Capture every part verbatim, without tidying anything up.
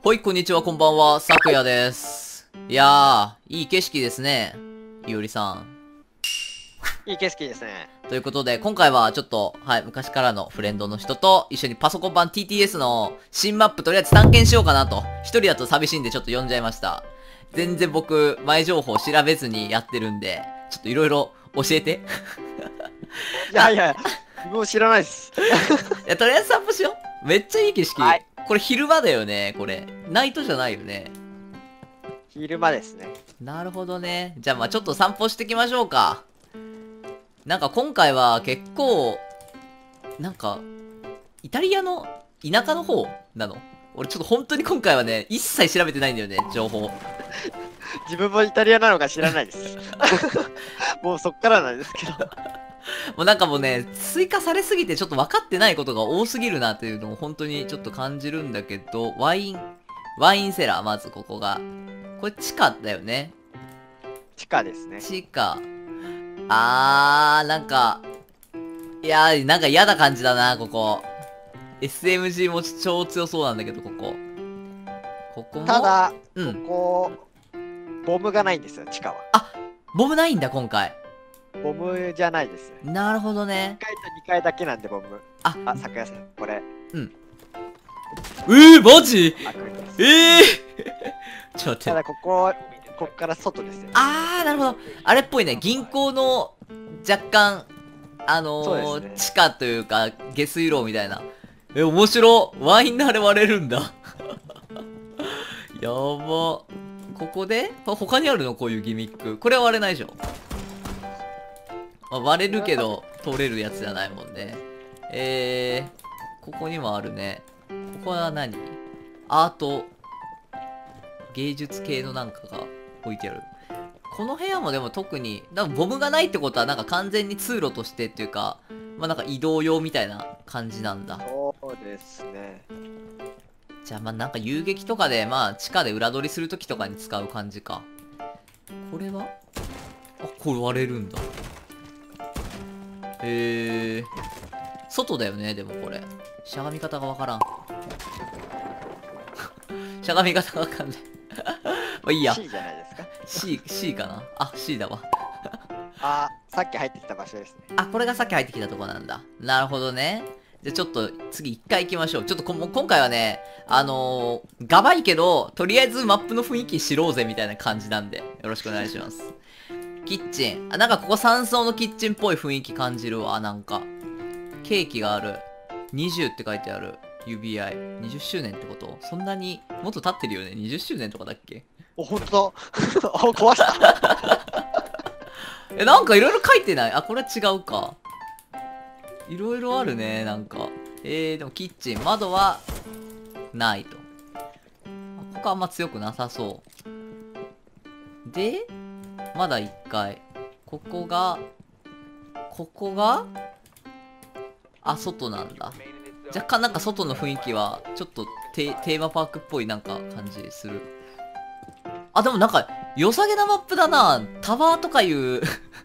ほい、こんにちは、こんばんは、さくやです。いやー、いい景色ですね。いおりさん。 いい景色ですね。 ということで、今回はちょっと、はい、昔からのフレンドの人と一緒にパソコン版 ティーティーエス の新マップとりあえず探検しようかなと。一人だと寂しいんでちょっと呼んじゃいました。全然僕、前情報調べずにやってるんで、ちょっといろいろ教えて。 いやいや、もう知らないです。 いや、とりあえず散歩しよう。めっちゃいい景色。 はいこれ昼間だよね、これ。ナイトじゃないよね。 昼間ですね。 なるほどね。じゃあまあちょっと散歩してきましょうか。なんか今回は結構、なんか、イタリアの田舎の方なの。俺ちょっと本当に今回はね、一切調べてないんだよね、情報。 自分もイタリアなのか知らないです。もうそっからなんですけど。 もうなんかもうね、追加されすぎてちょっと分かってないことが多すぎるなっていうのを本当にちょっと感じるんだけど、ワイン、ワインセラー、まずここが。これ地下だよね。 地下ですね。 地下。あー、なんか、いやー、なんか嫌な感じだな、ここ。エスエムジー も超強そうなんだけど、ここ。ここもただ、 うんここ、ボムがないんですよ、地下は。 ボムないんだ、今回。 ボムじゃないです。 なるほどね。 いっかいとにかいだけなんで、ボム。 あ、 あ、咲夜さん、これ、 えー、マジ開くんです。 えー、ちょっと待って。 ただ、ここ、こっから外ですよ。 あー、なるほど。あれっぽいね。銀行の若干、あそうのーですね地下というか、下水路みたいな。え、面白。ワインであれ割れるんだ。やば。ここでほ他にあるのこういうギミック。これは割れないでしょ。あ、割れるけど、通れるやつじゃないもんね。えー、ここにもあるね。ここは何？アート、芸術系のなんかが置いてある。この部屋もでも特に、多分ボムがないってことはなんか完全に通路としてっていうか、まあなんか移動用みたいな感じなんだ。 そうですね。 じゃあまあなんか遊撃とかで、まあ地下で裏取りするときとかに使う感じか。これはあ、これ割れるんだ。へえ。外だよね、でもこれ。しゃがみ方がわからん。しゃがみ方がわかんない。まあいいや。 C じゃないですか。 C、C かなあ、C だわ。 あ、さっき入ってきた場所ですね。 あ、これがさっき入ってきたとこなんだ。なるほどね。じゃあちょっと次一回行きましょう。ちょっとこも今回はね、あのー、がばいけど、とりあえずマップの雰囲気知ろうぜみたいな感じなんで、よろしくお願いします。キッチン。あ、なんかここ山荘のキッチンっぽい雰囲気感じるわ、なんか。ケーキがある。にじゅうって書いてある。指輪。にじゅっしゅうねんってこと？そんなに、もっと経ってるよね。にじゅっしゅうねんとかだっけ？ お、ほんとだ。あ、壊した。 え、なんかいろいろ書いてない？あ、これは違うか。いろいろあるね、なんか。えー、でもキッチン。窓は、ないと。ここあんま強くなさそう。で、まだいっかい。ここが、ここが、あ、外なんだ。若干なんか外の雰囲気は、ちょっとテテーマパークっぽいなんか感じする。あ、でもなんか、良さげなマップだな。タワーとかいう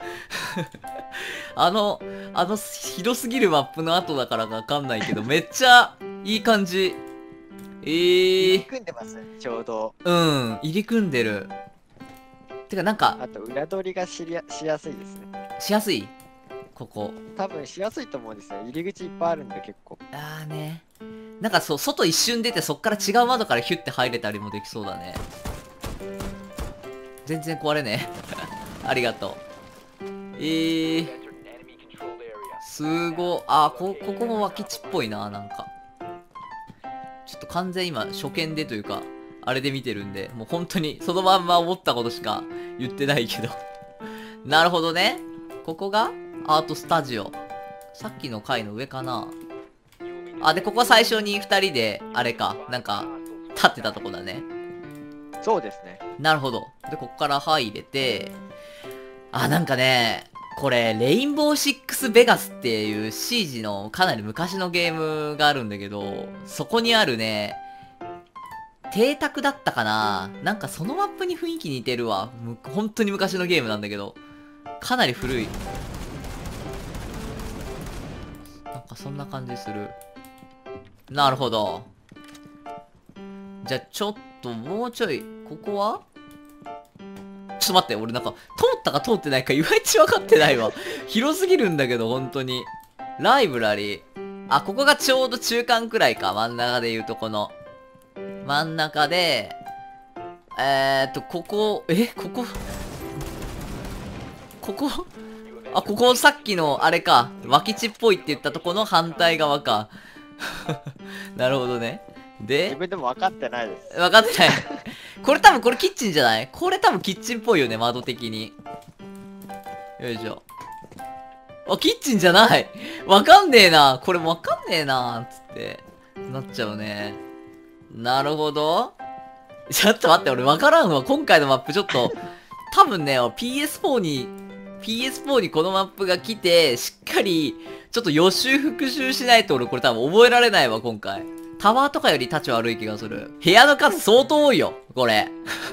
あの、あの、広すぎるマップの後だからかわかんないけど、めっちゃいい感じ。えー。 組んでますちょうど。 うん、入り組んでる。てかなんか、 あと裏取りがしりやしやすいですね。 しやすいここ。 多分しやすいと思うんですよ。入り口いっぱいあるんで結構。 あーね。なんかそう、外一瞬出てそっから違う窓からヒュッて入れたりもできそうだね。全然壊れねえ。ありがとう。えー。すご。あー、こ、ここも脇地っぽいな、なんか。ちょっと完全今、初見でというか、あれで見てるんで、もう本当にそのまんま思ったことしか言ってないけど。なるほどね。ここがアートスタジオ。さっきの階の上かな。あ、で、ここ最初に二人で、あれか、なんか、立ってたとこだね。 そうですね。 なるほど。で、こっから入れて、あ、なんかね、これ、レインボーシックスベガスっていう シージ のかなり昔のゲームがあるんだけど、そこにあるね、邸宅だったかな？なんかそのマップに雰囲気似てるわ。む本当に昔のゲームなんだけど、かなり古い。なんかそんな感じする。なるほど。 じゃあちょっともうちょい、ここはちょっと待って、俺なんか、通ったか通ってないかいまいち分かってないわ。広すぎるんだけど、本当に。ライブラリー。あ、ここがちょうど中間くらいか。真ん中で言うとこの。真ん中で、えーっと、ここ、えここ、ここあ、ここさっきの、あれか。脇地っぽいって言ったとこの反対側か。なるほどね。で自、分でも分かってないです。 分かってない。これ多分これキッチンじゃない？これ多分キッチンっぽいよね、窓的に。よいしょ。あ、キッチンじゃない。わかんねえな。これわかんねえな。つって。なっちゃうね。なるほど。ちょっと待って、俺わからんわ。今回のマップちょっと、多分ね、ピーエスフォー に、ピーエスフォー にこのマップが来て、しっかり、ちょっと予習復習しないと俺これ多分覚えられないわ、今回。タワーとかより立ち悪い気がする。部屋の数相当多いよ、これ。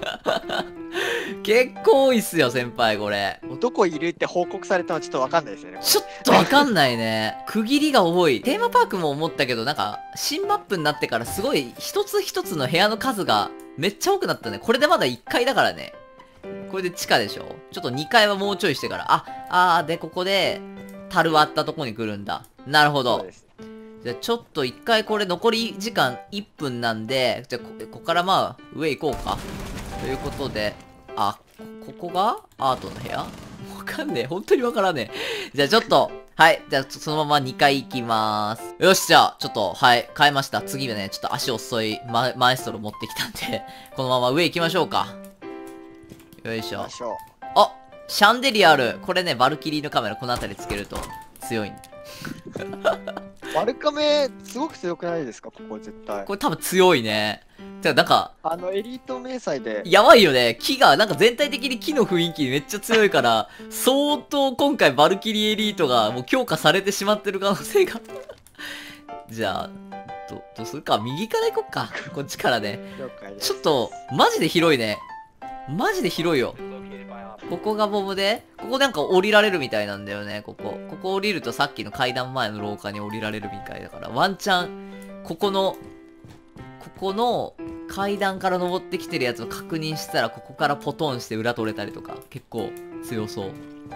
結構多いっすよ、先輩、これ。 どこいるって報告されたのちょっと分かんないですよね。 ちょっとわかんないね。区切りが多い。テーマパークも思ったけど、なんか、新マップになってからすごい、一つ一つの部屋の数がめっちゃ多くなったね。これでまだいっかいだからね。これで地下でしょ？ちょっとにかいはもうちょいしてから。あ、あー、で、ここで、樽割ったとこに来るんだ。なるほど。 そうです。 じゃあちょっと一回これ残り時間いっぷんなんで、じゃあこ、ここからまあ、上行こうか。ということで、あ、ここがアートの部屋？わかんねえ。本当にわからねえ。じゃあちょっと、はい。じゃあそのままにかい行きまーす。よし、じゃあ、ちょっと、はい。変えました。次はね、ちょっと足遅いママエストロ持ってきたんで、このまま上行きましょうか。よいしょ。 行きましょう。 あ、シャンデリアある。これね、バルキリーのカメラこの辺りつけると強いんバルカメ、すごく強くないですか、ここ絶対。 これ多分強いね。てか、なんか、 あの、エリート迷彩で。 やばいよね。木が、なんか全体的に木の雰囲気めっちゃ強いから、相当今回バルキリーエリートがもう強化されてしまってる可能性が。じゃあ、ど、どうするか右から行こっか。こっちからね。 了解です。 ちょっと、マジで広いね。マジで広いよ。ここがボムで、ここなんか降りられるみたいなんだよね、ここ。ここ降りるとさっきの階段前の廊下に降りられるみたいだから、ワンチャン、ここの、ここの階段から登ってきてるやつを確認したら、ここからポトンして裏取れたりとか、結構強そう。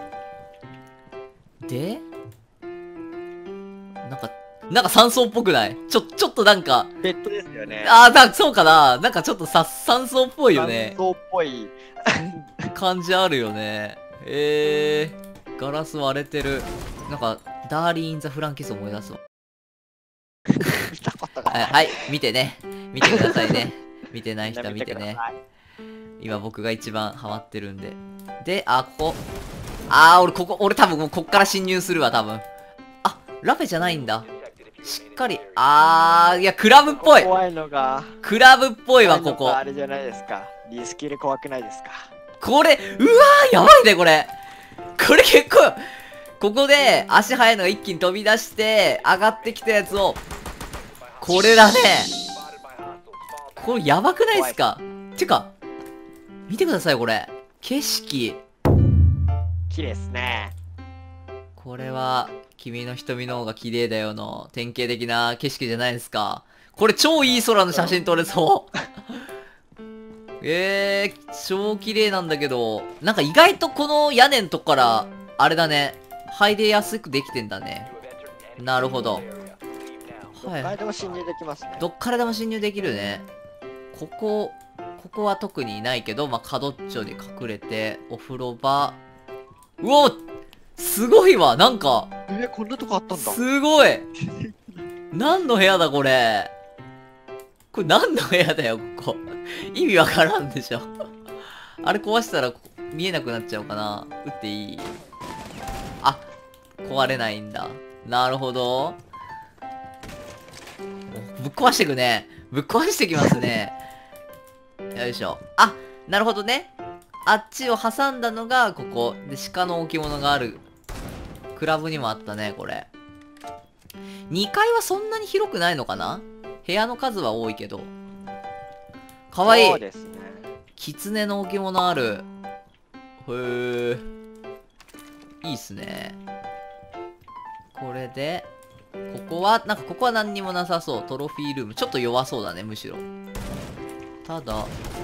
でなんか、なんか山荘っぽくない？ちょ、ちょっとなんか、 ベッドですよね。 あー、だ、そうかな。なんかちょっとさ、山荘っぽいよね。 そうっぽい。 感じあるよね。えー、ガラス割れてる。なんか、ダーリー・イン・ザ・フランキス思い出すわ。 見たことがはい、 ない。 はい、見てね。見てくださいね。見てない人は見てね。 ください。 今僕が一番ハマってるんで。で、あ、ここ。あー、俺ここ、俺多分もうこっから侵入するわ、多分。あ、ラフェじゃないんだ。しっかり。あー、いや、クラブっぽい。 怖いのが。 クラブっぽいわ、ここ。 怖いのがあれじゃないですか。リスキル怖くないですか。 これ、うわー、やばいね、これ。これ結構、ここで足速いのが一気に飛び出して、上がってきたやつを、これだね。これやばくないっすか？てか、見てください、これ。景色。 綺麗っすね。 これは、君の瞳の方が綺麗だよの典型的な景色じゃないですか。これ超いい空の写真撮れそう。えー、超綺麗なんだけど、なんか意外とこの屋根のとこから、あれだね、入れやすくできてんだね。なるほど。 どっからでも侵入できますね。 どっからでも侵入できるね。ここ、ここは特にいないけど、まあ、角っちょで隠れて、お風呂場。うおすごいわなんか、 え、こんなとこあったんだ。 すごい何の部屋だこれ。これ何の部屋だよ、ここ。意味わからんでしょ。あれ壊したら見えなくなっちゃうかな。撃っていい？あ、壊れないんだ。なるほど。ぶっ壊してくね。ぶっ壊してきますね。よいしょ。あ、なるほどね。あっちを挟んだのがここ。で、鹿の置物がある。クラブにもあったね、これ。にかいはそんなに広くないのかな？部屋の数は多いけど。かわいい。 そうですね。 狐の置物ある。へー。いいっすね。これで、ここは、なんかここは何にもなさそう。トロフィールーム。ちょっと弱そうだね、むしろ。 ただ、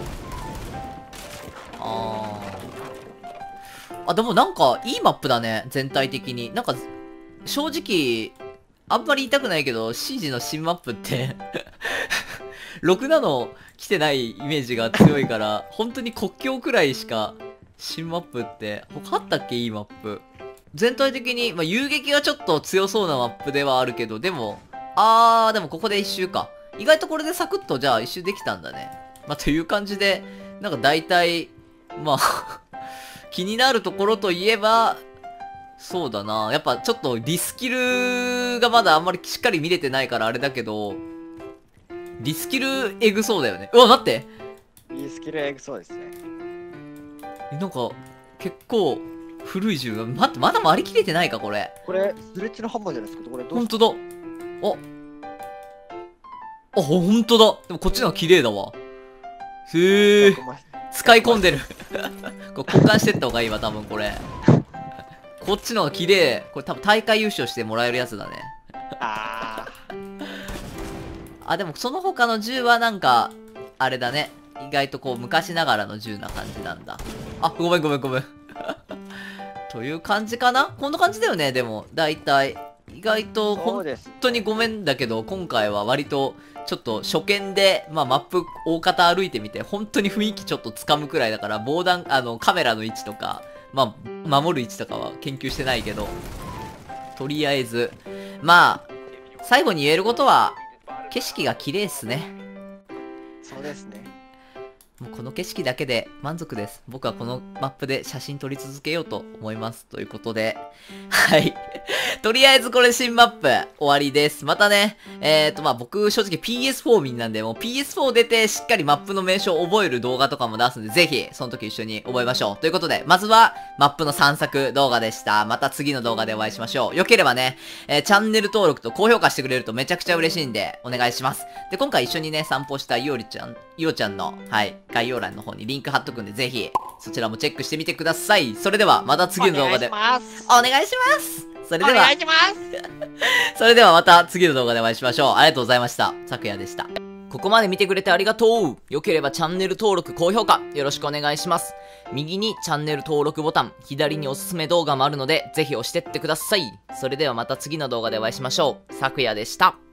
あー。あ、でもなんか、いいマップだね。全体的に。なんか、正直、あんまり言いたくないけど、シージの新マップって、ろくなの来てないイメージが強いから、本当に国境くらいしか、新マップって、他あったっけいいマップ。全体的に、まあ、遊撃がちょっと強そうなマップではあるけど、でも、あー、でもここで一周か。意外とこれでサクッとじゃあ一周できたんだね。まあ、という感じで、なんか大体、まあ、気になるところといえば、そうだな。やっぱちょっとリスキルがまだあんまりしっかり見れてないからあれだけど、リスキルエグそうだよね。うわ、待ってリスキルエグそうですね。 えなんか、結構、古い銃が、待って、まだ割り切れてないか、これ。 これ、スレッジのハンマーじゃないですか。これどうほんとだ。あ。あ、ほんとだ。でもこっちの方が綺麗だわ。へえ。使い込んでる。これ交換してった方がいいわ、多分これ。こっちの方が綺麗。これ多分大会優勝してもらえるやつだね。 ああ、でもその他の銃はなんか、あれだね。意外とこう昔ながらの銃な感じなんだ。あ、ごめんごめんごめん。という感じかなこんな感じだよね、でも。だいたい。意外と、本当にごめんだけど、今回は割と、ちょっと初見で、まあマップ大方歩いてみて、本当に雰囲気ちょっと掴むくらいだから、防弾、あの、カメラの位置とか、まあ、守る位置とかは研究してないけど、とりあえず、まあ、最後に言えることは、景色が綺麗っすね。 そうですね。 もうこの景色だけで満足です。僕はこのマップで写真撮り続けようと思います。ということで、はい。とりあえずこれ新マップ終わりです。またね、えーとまあ僕正直 ピーエスフォー 民なんで、もう ピーエスフォー 出てしっかりマップの名称を覚える動画とかも出すんで、ぜひその時一緒に覚えましょう。ということで、まずはマップの散策動画でした。また次の動画でお会いしましょう。よければね、えー、チャンネル登録と高評価してくれるとめちゃくちゃ嬉しいんで、お願いします。で、今回一緒にね、散歩したいおりちゃん、いおちゃんの、はい、概要欄の方にリンク貼っとくんで、ぜひ、そちらもチェックしてみてください。それでは、また次の動画で。お願いします。お願いします。それでは、お願いします。それではまた次の動画でお会いしましょう。ありがとうございました。さくやでした。ここまで見てくれてありがとう。よければチャンネル登録、高評価、よろしくお願いします。右にチャンネル登録ボタン、左におすすめ動画もあるので、ぜひ押してってください。それではまた次の動画でお会いしましょう。さくやでした。